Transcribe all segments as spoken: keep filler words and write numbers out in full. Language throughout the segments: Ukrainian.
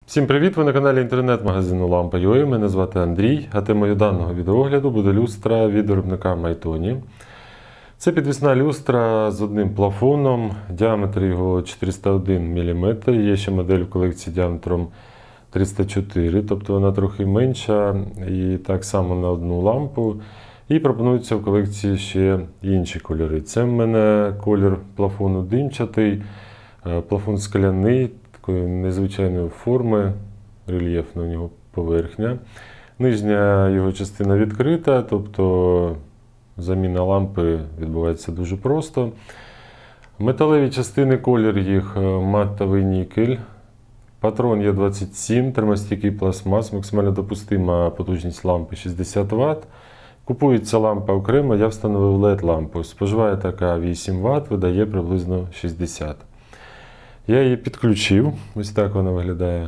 Всім привіт! Ви на каналі інтернет-магазину лампа точка ю а. Мене звати Андрій, а темою даного відеогляду буде люстра від виробника Mytoni. Це підвісна люстра з одним плафоном, діаметр його чотириста один міліметр. Є ще модель в колекції діаметром триста чотири, тобто вона трохи менша і так само на одну лампу. І пропонуються в колекції ще інші кольори. Це в мене колір плафону димчатий, плафон скляний, такої незвичайної форми, рельєфна у нього поверхня. Нижня його частина відкрита, тобто заміна лампи відбувається дуже просто. Металеві частини, колір їх матовий нікель. Патрон Е двадцять сім, термостійкий пластмас, максимально допустима потужність лампи шістдесят ватт. Купується лампа окремо, я встановив ел і ді-лампу. Споживає така вісім ватт, видає приблизно шістдесят. Я її підключив, ось так вона виглядає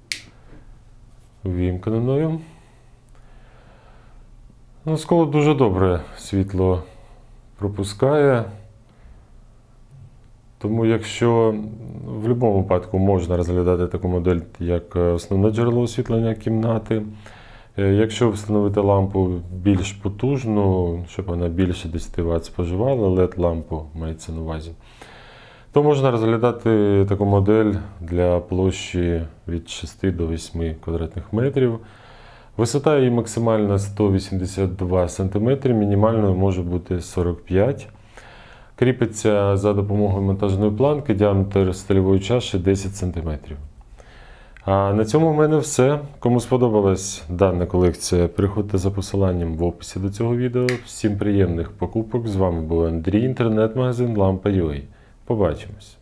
ввімкненою. Ну, скло дуже добре світло пропускає. Тому якщо в будь-якому випадку можна розглядати таку модель як основне джерело освітлення кімнати. Якщо встановити лампу більш потужну, щоб вона більше десяти ватт споживала, ел і ді-лампу мається на увазі, то можна розглядати таку модель для площі від шести до восьми квадратних метрів. Висота її максимальна сто вісімдесят два сантиметри, мінімальною може бути сорок п'ять. Кріпиться за допомогою монтажної планки, діаметр стильової чаші десять сантиметрів. А на цьому в мене все. Кому сподобалась дана колекція, переходьте за посиланням в описі до цього відео. Всім приємних покупок. З вами був Андрій, інтернет-магазин лампа точка ю а. Побачимось!